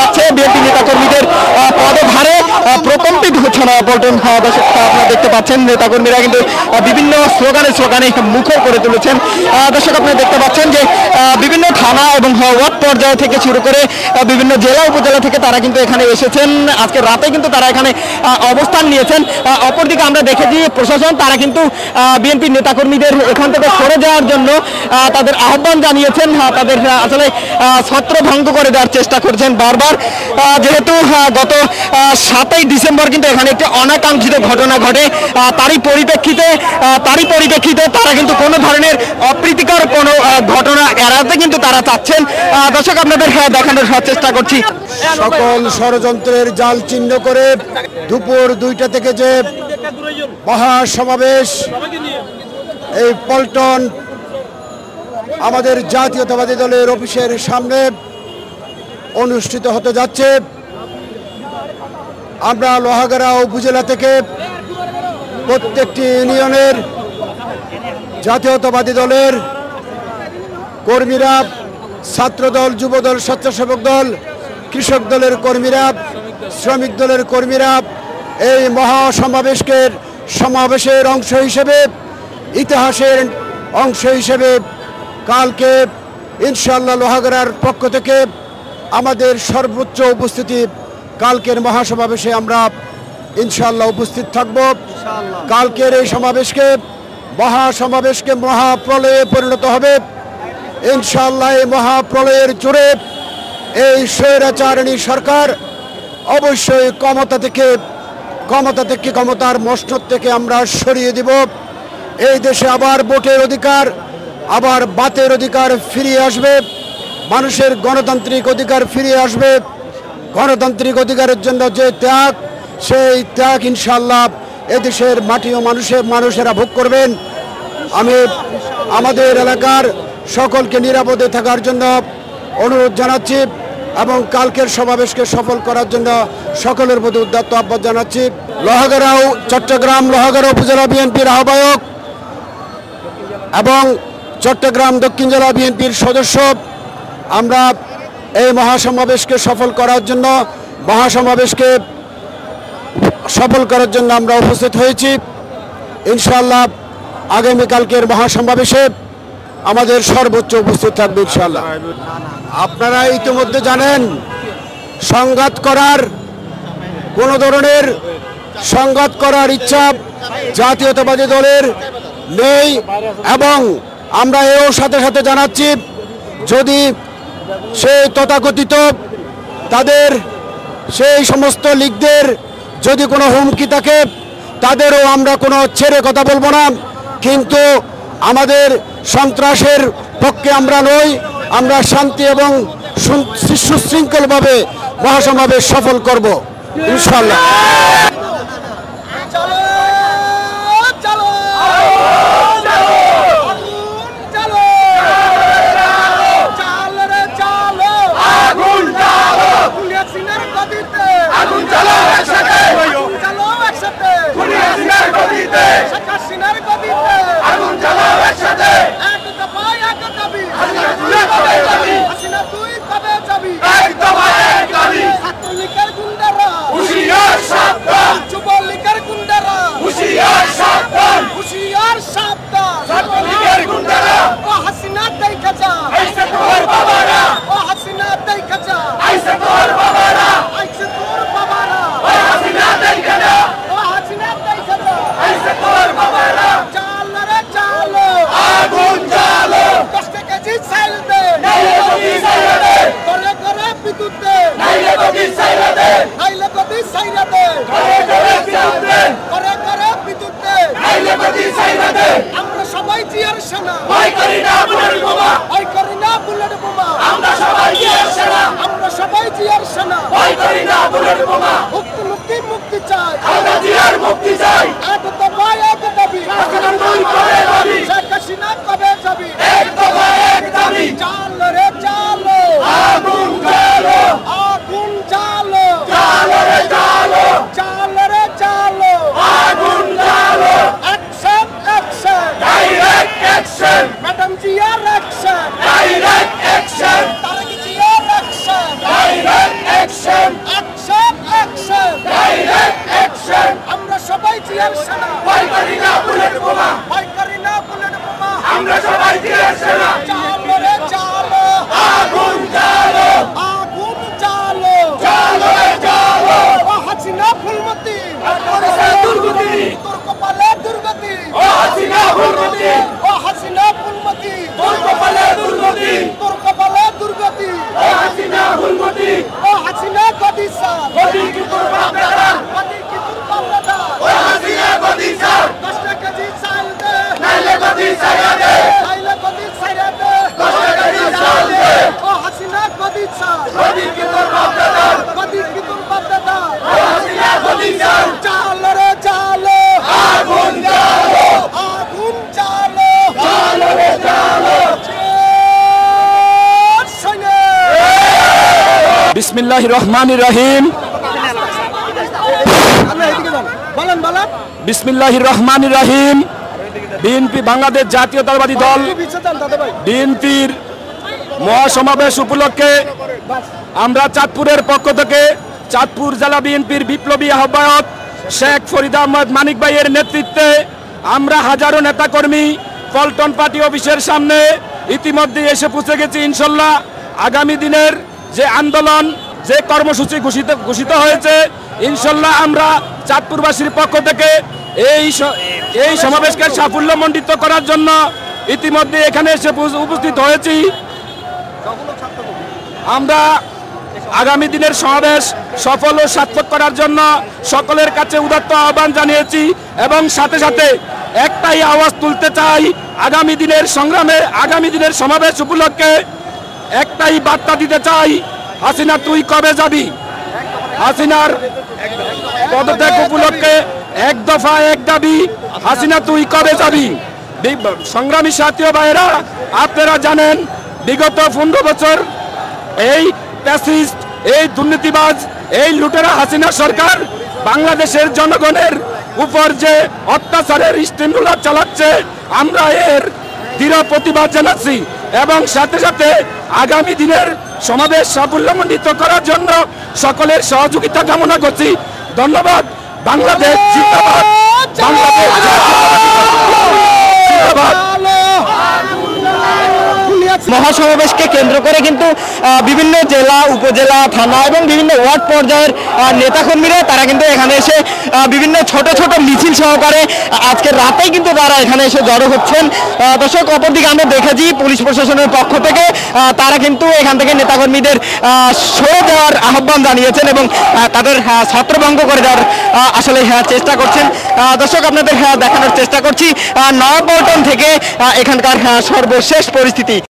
যাচ্ছে বিএনপি নেতাকর্মীদের পদভারে প্রকম্পিত হচ্ছে নয়াপল্টন। দর্শক আপনারা দেখতে পাচ্ছেন নেতাকর্মীরা কিন্তু বিভিন্ন স্লোগানে মুখর করে তুলেছেন। দর্শক আপনারা দেখতে পাচ্ছেন যে বিভিন্ন থানা এবং ওয়ার্ড পর্যায় থেকে শুরু করে বিভিন্ন জেলা উপজেলা থেকে তারা কিন্তু এখানে এসেছেন। আজকে রাতে কিন্তু তারা এখানে অবস্থান নিয়েছেন। অপরদিকে আমরা দেখেছি প্রশাসন তারা কিন্তু বিএনপি নেতাকর্মীদের এখান থেকে সরে যাওয়ার জন্য তাদের আহ্বান জানিয়েছেন। তাদের আসলে ছত্র ভঙ্গ করে দেওয়ার চেষ্টা করছেন বারবার। যেহেতু গত 7ই ডিসেম্বর কিন্তু এখানে একটি অনাকাঙ্ক্ষিত ঘটনা ঘটে, তারই পরিপ্রেক্ষিতে তারা কিন্তু কোনো ধরনের অপ্রীতিকর কোনো ঘটনা এড়াতে কিন্তু তারা চাচ্ছেন। দর্শক আপনাদের দেখানোর চেষ্টা করছি। সকল ষড়যন্ত্রের জাল চিহ্ন করে দুপুর 2টা থেকে যে মহাসমাবেশ এই পল্টন আমাদের জাতীয়তাবাদী দলের অফিসের সামনে অনুষ্ঠিত হতে যাচ্ছে, আমরা লোহাগাড়া উপজেলা থেকে প্রত্যেকটি ইউনিয়নের জাতীয়তাবাদী দলের কর্মীরা, ছাত্রদল, যুবদল, স্বেচ্ছাসেবক দল, কৃষক দলের কর্মীরা, শ্রমিক দলের কর্মীরা এই সমাবেশের অংশ হিসেবে, ইতিহাসের অংশ হিসেবে কালকে ইনশাআল্লাহ লোহাগাড়ার পক্ষ থেকে আমাদের সর্বোচ্চ উপস্থিতি কালকের মহাসমাবেশে আমরা ইনশাআল্লাহ উপস্থিত থাকব। কালকের এই মহাসমাবেশকে মহাপ্রলয়ে পরিণত হবে ইনশাআল্লাহ। এই মহাপ্রলয়ের জোরে এই স্বৈরাচারিণী সরকার অবশ্যই ক্ষমতার মসনদ থেকে আমরা সরিয়ে দিব। এই দেশে আবার ভোটের অধিকার, আবার বাতের অধিকার ফিরিয়ে আসবে, মানুষের গণতান্ত্রিক অধিকার ফিরিয়ে আসবে। গণতান্ত্রিক অধিকারের জন্য যে ত্যাগ, সেই ত্যাগ ইনশাআল্লাহ এদেশের মাটি ও মানুষেরা ভোগ করবেন। আমি আমাদের এলাকার সকলকে নিরাপদে থাকার জন্য অনুরোধ জানাচ্ছি এবং কালকের সমাবেশকে সফল করার জন্য সকলের প্রতি উদাত্ত আহ্বান জানাচ্ছি। চট্টগ্রাম লোহাগাড়া উপজেলা বিএনপির আহ্বায়ক এবং চট্টগ্রাম দক্ষিণ জেলা বিএনপির সদস্য আমরা এই মহাসমাবেশকে সফল করার জন্য আমরা উপস্থিত হয়েছি। ইনশাআল্লাহ আগামীকালকের মহাসমাবেশে আমাদের সর্বোচ্চ উপস্থিত থাকবে ইনশাআল্লাহ। আপনারা ইতিমধ্যে জানেন কোনো ধরনের সংঘাত করার ইচ্ছা জাতীয়তাবাদী দলের নেই এবং আমরা এও সাথে সাথে জানাচ্ছি যদি সেই তথাকথিত তাদের সেই সমস্ত লীগদের যদি কোনো হুমকি থাকে তাদেরও আমরা কোনো ছেড়ে কথা বলবো না, কিন্তু আমাদের সন্ত্রাসের পক্ষে আমরা নই। আমরা শান্তি এবং সুশৃঙ্খলভাবে মহাসমাবেশ সফল করব ইনশাআল্লাহ। Direct action! ভয় করি না বুলেট বোমা, ভয় করি না বুলেট বোমা, আমরা সবাই দিনের সেনা। চালো রে চালো, আগুন জ্বালো, আগুন জ্বালো, জ্বালো রে জ্বালো। ও হাসিনা ফুলমতি, দুর্গতি, তোর কপালে দুর্গতি। ও হাসিনা ফুলমতি, ও হাসিনা ফুলমতি, তোর কপালে দুর্গতি, তোর কপালে দুর্গতি। ও হাসিনা ফুলমতি, ও হাসিনা গদিসা, গদি কি তোর বাপ দাদা, গদি কি তোর বাপ দাদা। ও হাসিনা গদিসা, 10 টাকা দি চাল দে, নাইলে গদি ছাইরা দে, নাইলে গদি ছাইরা দে, 10 টাকা দি চাল দে। ও হাসিনা গদিসা, গদি কি তোর বাপ দাদা, গদি কি তোর বাপ দাদা। ও হাসিনা গদিসা, চালো রে চালো, আগুন জ্বালো, আগুন জ্বালো, জ্বালো রে জ্বালো। বিসমিল্লাহির রহমানির রহিম। বিসমিল্লাহির রহমানির রহিম। বিএনপি বাংলাদেশ জাতীয়তাবাদী দল বিএনপির মহাসমাবেশ উপলক্ষে আমরা চাঁদপুরের পক্ষ থেকে চাঁদপুর জেলা বিএনপির বিপ্লবী আহ্বায়ক শেখ ফরিদ আহমদ মানিক ভাইয়ের নেতৃত্বে আমরা হাজারো নেতাকর্মী পল্টন পার্টি অফিসের সামনে ইতিমধ্যে এসে পৌঁছে গেছি। ইনশাল্লাহ আগামী দিনের যে আন্দোলন, যে কর্মসূচি ঘোষিত হয়েছে, ইনশাল্লাহ আমরা চাঁদপুরবাসীর পক্ষ থেকে এই সমাবেশকে সাফল্যমণ্ডিত করার জন্য ইতিমধ্যে এখানে এসে উপস্থিত হয়েছি। আমরা আগামী দিনের সমাবেশ সফল ও সার্থক করার জন্য সকলের কাছে উদাত্ত আহ্বান জানিয়েছি এবং সাথে সাথে একটাই আওয়াজ তুলতে চাই। আগামী দিনের সংগ্রামে, আগামী দিনের সমাবেশ উপলক্ষে একটাই বার্তা দিতে চাই, হাসিনা তুই কবে যাবি। হাসিনার পদত্যাগ উপলক্ষে এক দফা এক দাবি, হাসিনা তুই কবে যাবি। সংগ্রামী সাথী ভাইয়েরা, আপনারা জানেন বিগত 15 বছর এই প্যাসিস্ট, এই দুর্নীতিবাজ, এই লুটেরা হাসিনা সরকার বাংলাদেশের জনগণের উপর যে অত্যাচারের স্টিমুলার চালাচ্ছে, আমরা এর দৃঢ় প্রতিবাদ জানাচ্ছি এবং সাথে সাথে আগামী দিনের সমাবেশ সাফল্যমণ্ডিত করার জন্য সকলের সহযোগিতা কামনা করছি। ধন্যবাদ। বাংলাদেশ জিন্দাবাদ, বাংলাদেশ জিন্দাবাদ। মহাসমাবেশকে কেন্দ্র করে কিন্তু বিভিন্ন জেলা, উপজেলা, থানা এবং বিভিন্ন ওয়ার্ড পর্যায়ের নেতাকর্মীরা তারা কিন্তু এখানে এসে বিভিন্ন ছোট ছোট মিছিল সহকারে আজকে রাতেই কিন্তু তারা এখানে এসে জড়ো হচ্ছেন। দর্শক, অপরদিকে আমরা দেখেছি পুলিশ প্রশাসনের পক্ষ থেকে তারা কিন্তু এখান থেকে নেতাকর্মীদের সরে যাওয়ার আহ্বান জানিয়েছেন এবং তাদের ছত্রভঙ্গ করে দেওয়ার আসলে চেষ্টা করছেন। দর্শক, আপনাদের দেখানোর চেষ্টা করছি নয়াপল্টন থেকে এখানকার সর্বশেষ পরিস্থিতি।